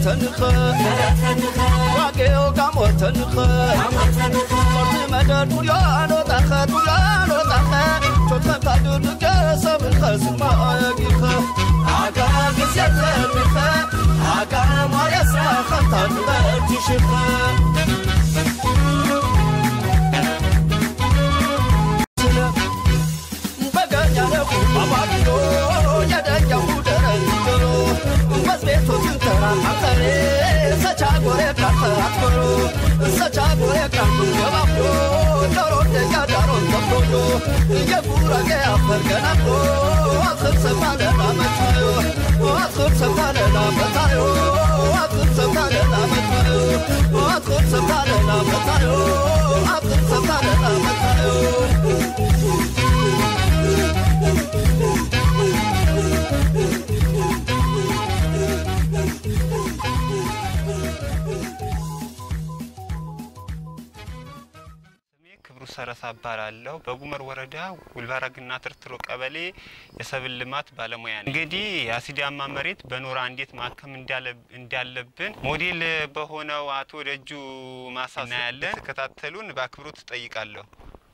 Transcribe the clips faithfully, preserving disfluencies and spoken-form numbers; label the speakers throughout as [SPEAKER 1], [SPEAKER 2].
[SPEAKER 1] كرتنخ واقيو كاموتنخ صرت مدد وليانو تخت وليانو تخت شوتن كادر نقسم الخصم ما أجيخ عقا قسيتنخ عقا ما يسرى خطن غرتشخ
[SPEAKER 2] ሰረሳ አባላለሁ በጉመር ወረዳ ጉልባራግና ትርትሮ ቀበሌ የሰብል ልማት ባለሙያ ነኝ። እንግዲህ የአሲዳማ መሬት በኖራ እንዴት ማከም እንዳለብን ሞዴል በሆነው አቶ ደጁ ማሳና ያለን ተከታተሉን በአክብሮት ጠይቃለሁ።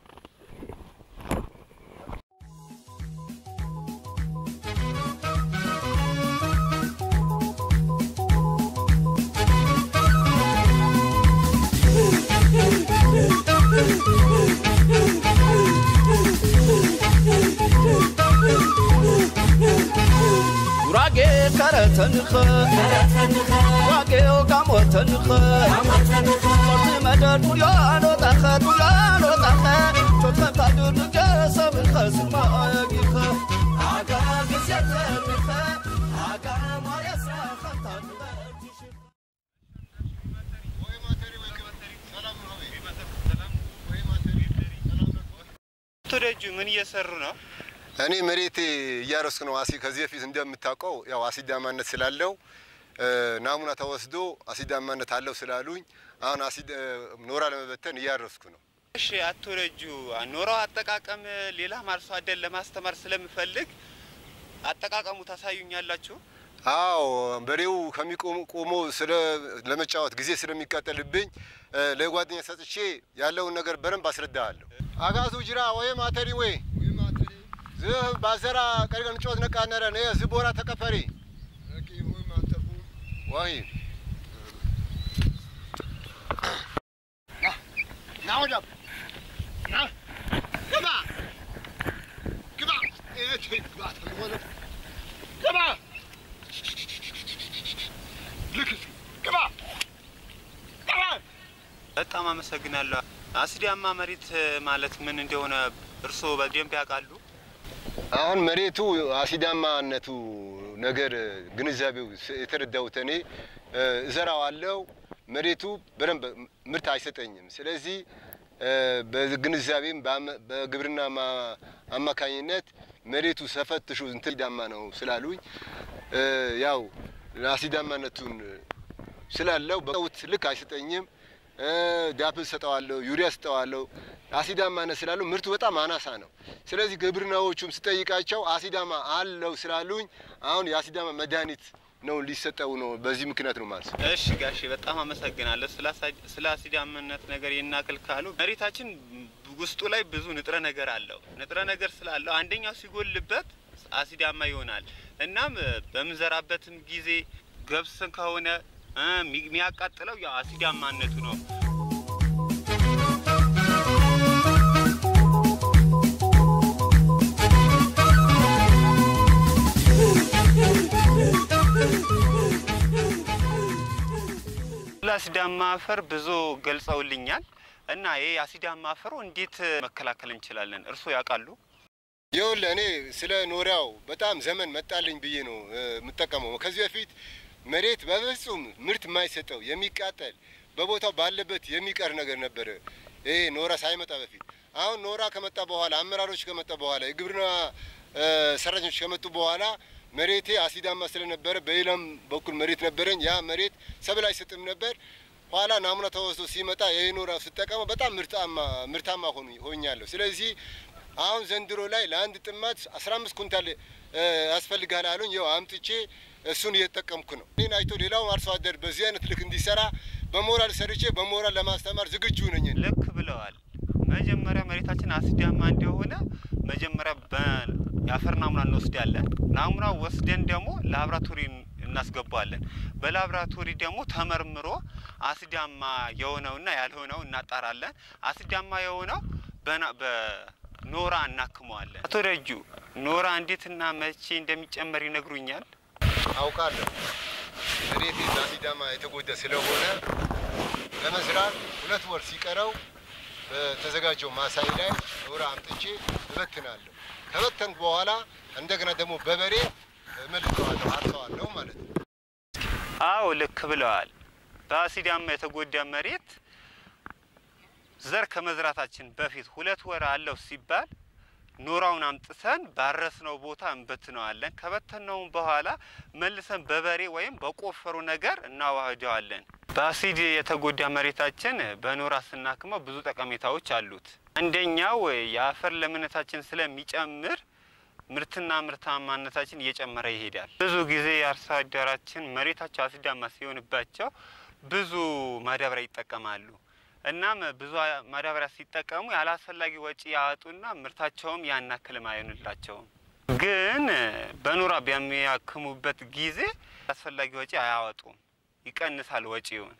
[SPEAKER 1] كرتنخ واقيو كاموتنخ صرت مدد وليانو تخت وليانو تخت شوتن كادر نقسم الخصم ما أجيخ عقا قسيتنخ عقا ما يسرى خطن غرتشخ
[SPEAKER 2] ተደጁ ምን እየሰሩ ነው?
[SPEAKER 3] እኔ መሬት ያረስኩ ነው አሲ ከዚህ በፊት እንደምታውቀው ያው አሲዳማነት ስላለው ናሙና ተወስዶ አሲዳማነት አለው ስላሉኝ አሁን አሲድ ኖራ ለመበተን ያረስኩ ነው።
[SPEAKER 2] እሺ አቶ ደጁ ኖራው አጠቃቀም ሌላ ማርሶ አደል ለማስተማር ስለምፈልግ አጠቃቀሙ ታሳዩኛላችሁ?
[SPEAKER 3] አዎ በሬው ከሚቆም ቆሞ ስለ ለመጫወት ጊዜ ስለሚቃጠልብኝ ለጓደኛ ሰጥቼ ያለው ነገር በረም አስረዳለሁ። አጋዙ ጅራ ወይ ማተሪ ወይ زه بازرا كرجن شوز نكانرا نه زبورا تكفري أكي هو ما تفو واي نا ناوجب نا كما كما إيه شيء كما تقول كما لك كما كما
[SPEAKER 2] በጣም አመሰግናለሁ። አሲዳማ መሬት ማለት ምን እንደሆነ እርሶ በደንብ ያውቃሉ?
[SPEAKER 3] አሁን መሬቱ አሲዳማነቱ ነገር ግንዛቤው የተረዳውት እኔ እዘራዋለሁ መሬቱ በደንብ ምርት አይሰጠኝም። ስለዚህ በግንዛቤም በግብርና አማካኝነት መሬቱ ሰፈትሹ እንትልዳማ ነው ስላሉኝ ያው አሲዳማነቱን ስላለው በውት ልክ አይሰጠኝም። ዳፕል ሰጣዋለሁ ዩሪያ ሰጣዋለሁ አሲዳማነት ስላለው ምርቱ በጣም አናሳ ነው። ስለዚህ ግብርናዎቹም ስጠይቃቸው አሲዳማ አለው ስላሉኝ አሁን የአሲዳማ መድኃኒት ነው ሊሰጠው ነው በዚህ ምክንያት ነው ማለት ነው።
[SPEAKER 2] እሺ ጋሼ በጣም አመሰግናለሁ። ስለ አሲዳማነት ነገር ይናከል ካሉ መሬታችን ውስጡ ላይ ብዙ ንጥረ ነገር አለው። ንጥረ ነገር ስላለው አንደኛው ሲጎልበት አሲዳማ ይሆናል። እናም በመዘራበትም ጊዜ ገብስን ከሆነ የሚያቃጥለው ያው አሲዳማነቱ ነው። አሲዳማ አፈር ብዙ ገልጸውልኛል እና ይሄ አሲዳማ አፈር እንዴት መከላከል እንችላለን እርሶ ያውቃሉ?
[SPEAKER 3] ይኸውልህ እኔ ስለ ኖራው በጣም ዘመን መጣልኝ ብዬ ነው የምጠቀመው። ከዚህ በፊት መሬት በፍጹም ምርት የማይሰጠው የሚቃጠል በቦታው ባለበት የሚቀር ነገር ነበር ይሄ ኖራ ሳይመጣ በፊት። አሁን ኖራ ከመጣ በኋላ አመራሮች ከመጣ በኋላ የግብርና ሰራተኞች ከመጡ በኋላ መሬቴ አሲዳማ ስለነበረ በሌላም በኩል መሬት ነበረኝ ያ መሬት ሰብል አይሰጥም ነበር። ኋላ ናሙና ተወስዶ ሲመጣ የኖራ ስጠቀመው በጣም ምርታማ ምርታማ ሆኛለሁ። ስለዚህ አሁን ዘንድሮ ላይ ለአንድ ጥማት አስራ አምስት ኩንታል ያስፈልጋል አሉኝ። ያው አምጥቼ እሱን እየተጠቀምኩ ነው። እኔን አይቶ ሌላው አርሶ አደር በዚህ አይነት ልክ እንዲሰራ በሞራል ሰርቼ በሞራል ለማስተማር ዝግጁ ነኝ።
[SPEAKER 2] ልክ ብለዋል። መጀመሪያ መሬታችን አሲዳማ እንደሆነ መጀመሪያ በአፈር ናሙና እንወስዳለን። ናሙናው ወስደን ደግሞ ላብራቶሪ እናስገባለን። በላብራቶሪ ደግሞ ተመርምሮ አሲዳማ የሆነውና ያልሆነው እናጣራለን። አሲዳማ የሆነው በኖራ እናክመዋለን። አቶ ደጁ ኖራ እንዴትና መቼ እንደሚጨመር ይነግሩኛል?
[SPEAKER 3] አውቃለሁ። መሬቴ በአሲዳማ የተጎዳ ስለሆነ ለመዝራት ሁለት ወር ሲቀረው በተዘጋጀው ማሳይ ላይ ኖራ አምጥቼ እበትናለሁ። ከበተንኩ በኋላ እንደገና ደግሞ በበሬ መልሰዋለሁ አርሰዋለሁ ማለት ነው።
[SPEAKER 2] አዎ ልክ ብለዋል። በአሲዳማ የተጎዳ መሬት ዘር ከመዝራታችን በፊት ሁለት ወር አለው ሲባል ኖራውን አምጥተን ባረስነው ቦታ እንበትነዋለን። ከበተነው በኋላ መልሰን በበሬ ወይም በቆፈሩ ነገር እናዋህደዋለን። በአሲድ የተጎዳ መሬታችን በኖራ ስናክመው ብዙ ጠቀሜታዎች አሉት። አንደኛው የአፈር ለምነታችን ስለሚጨምር ምርትና ምርታማነታችን እየጨመረ ይሄዳል። ብዙ ጊዜ አርሶ አደራችን መሬታቸው አሲዳማ ሲሆንባቸው ብዙ ማዳበሪያ ይጠቀማሉ። እናም ብዙ ማዳበሪያ ሲጠቀሙ ያላስፈላጊ ወጪ ያወጡና ምርታቸውም ያናክል ማይሆንላቸው። ግን በኖራ በሚያክሙበት ጊዜ ያላስፈላጊ ወጪ አያወጡም፣ ይቀንሳል ወጪውን።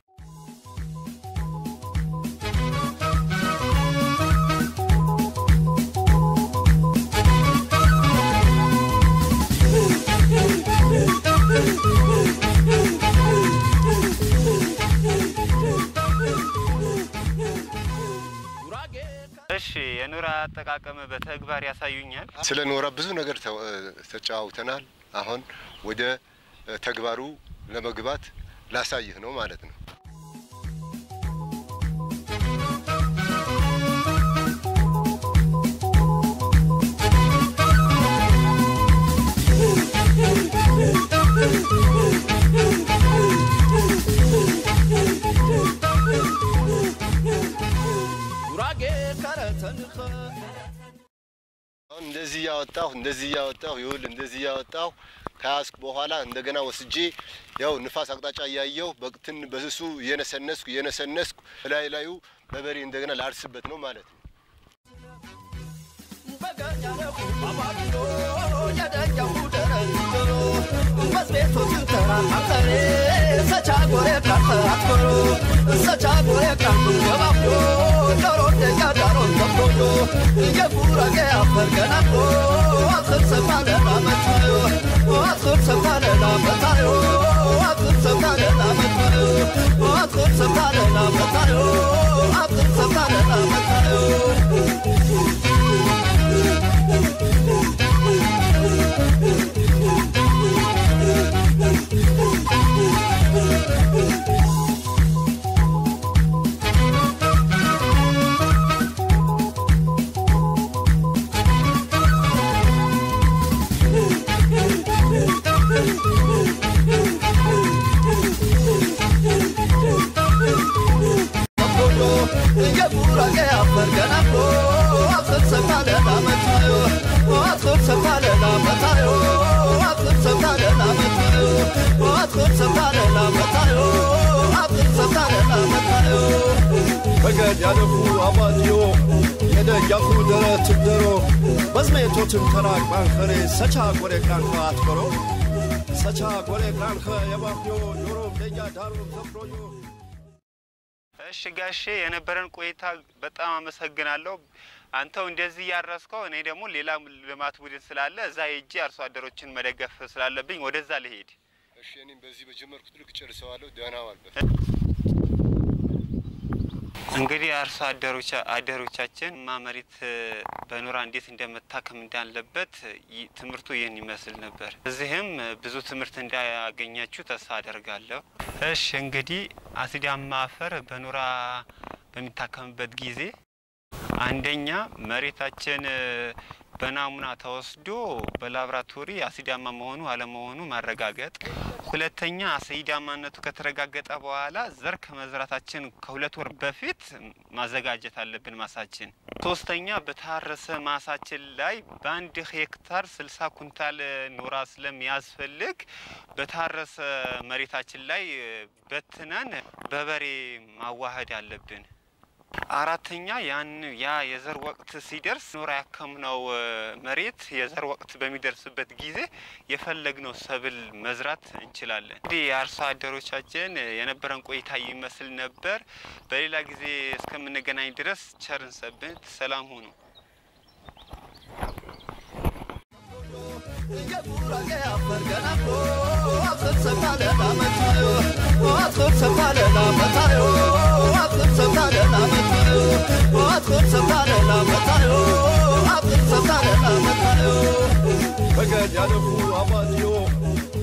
[SPEAKER 2] እሺ የኖራ አጠቃቀም በተግባር ያሳዩኛል?
[SPEAKER 3] ስለ ኖራ ብዙ ነገር ተጫውተናል። አሁን ወደ ተግባሩ ለመግባት ላሳይህ ነው ማለት ነው። እንደዚህ ያወጣው እንደዚህ ያወጣው ይሁን እንደዚህ ያወጣው ካስክ በኋላ እንደገና ወስጄ ያው ንፋስ አቅጣጫ ያያየው በቅትን በስሱ የነሰነስኩ የነሰነስኩ ላይ ላዩ በበሬ እንደገና ላርስበት ነው ማለት ነው።
[SPEAKER 2] እሺ ጋሼ የነበረን ቆይታ በጣም አመሰግናለሁ። አንተው እንደዚህ ያራስከው እኔ ደግሞ ሌላ ልማት ቡድን ስላለ እዛ ሄጄ አርሶ አደሮችን መደገፍ ስላለብኝ ወደዛ ልሄድ።
[SPEAKER 3] እሺ እኔም በዚህ በጀመርኩት ልክ ጨርሰዋለሁ። ደህና ዋልበት።
[SPEAKER 2] እንግዲህ አርሶ አደሮች አደሮቻችን ማመሪት በኖራ እንዴት እንደመታከም እንዳለበት ትምርቱ ይሄን ይመስል ነበር። እዚህም ብዙ ትምርት እንዳያገኛችሁ ተስፋ አደርጋለሁ። እሺ እንግዲህ አሲዳማ አፈር በኖራ በሚታከምበት ጊዜ አንደኛ መሬታችን በናሙና ተወስዶ በላብራቶሪ አሲዳማ መሆኑ አለመሆኑ ማረጋገጥ፣ ሁለተኛ አሲዳማነቱ ከተረጋገጠ በኋላ ዘር ከመዝራታችን ከሁለት ወር በፊት ማዘጋጀት አለብን ማሳችን። ሶስተኛ በታረሰ ማሳችን ላይ በአንድ ሄክታር ስልሳ ኩንታል ኖራ ስለሚያስፈልግ በታረሰ መሬታችን ላይ በትነን በበሬ ማዋሃድ አለብን። አራተኛ ያን ያ የዘር ወቅት ሲደርስ ኖራ ያከምነው መሬት የዘር ወቅት በሚደርስበት ጊዜ የፈለግነው ሰብል መዝራት እንችላለን። እንግዲህ አርሶ አደሮቻችን የነበረን ቆይታ ይመስል ነበር። በሌላ ጊዜ እስከምንገናኝ ድረስ ቸርን ሰንብት፣ ሰላም ሁኑ።
[SPEAKER 1] Bagad ya lebu abadiyo